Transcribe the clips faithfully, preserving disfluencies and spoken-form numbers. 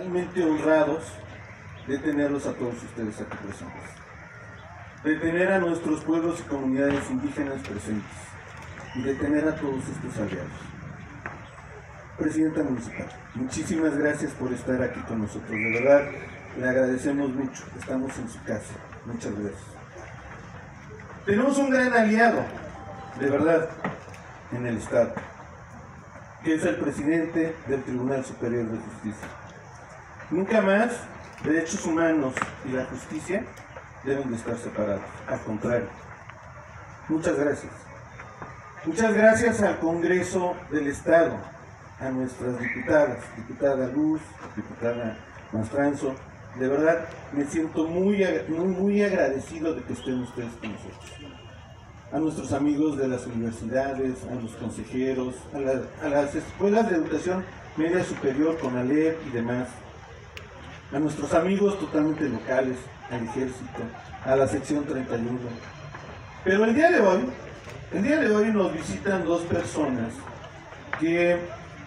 realmente honrados de tenerlos a todos ustedes aquí presentes, de tener a nuestros pueblos y comunidades indígenas presentes y de tener a todos estos aliados. Presidenta Municipal, muchísimas gracias por estar aquí con nosotros, de verdad le agradecemos mucho, estamos en su casa, muchas gracias. Tenemos un gran aliado, de verdad, en el Estado, que es el presidente del Tribunal Superior de Justicia. Nunca más derechos humanos y la justicia deben de estar separados, al contrario. Muchas gracias. Muchas gracias al Congreso del Estado, a nuestras diputadas, diputada Luz, diputada Mastranzo. De verdad, me siento muy, muy, muy agradecido de que estén ustedes con nosotros. A nuestros amigos de las universidades, a los consejeros, a, la, a las escuelas de educación media superior, CONALEP y demás, a nuestros amigos totalmente locales, al ejército, a la sección treinta y uno. Pero el día de hoy, el día de hoy nos visitan dos personas que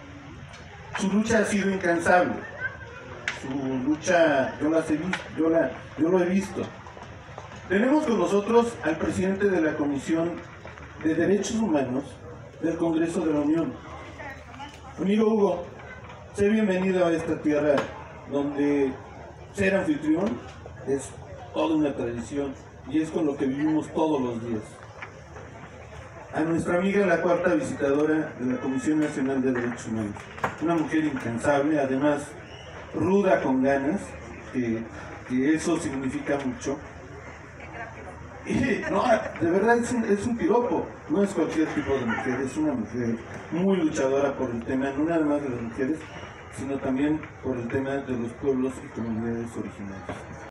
su lucha ha sido incansable. Su lucha, yo, las he visto, yo, la, yo lo he visto. Tenemos con nosotros al presidente de la Comisión de Derechos Humanos del Congreso de la Unión. Amigo Hugo, sé bienvenido a esta tierra donde ser anfitrión es toda una tradición y es con lo que vivimos todos los días. A nuestra amiga, la cuarta visitadora de la Comisión Nacional de Derechos Humanos, una mujer incansable, además ruda con ganas, que, que eso significa mucho. Y no, de verdad es un, es un piropo, no es cualquier tipo de mujer, es una mujer muy luchadora por el tema, no nada más de las mujeres, sino también por el tema de los pueblos y comunidades originarias.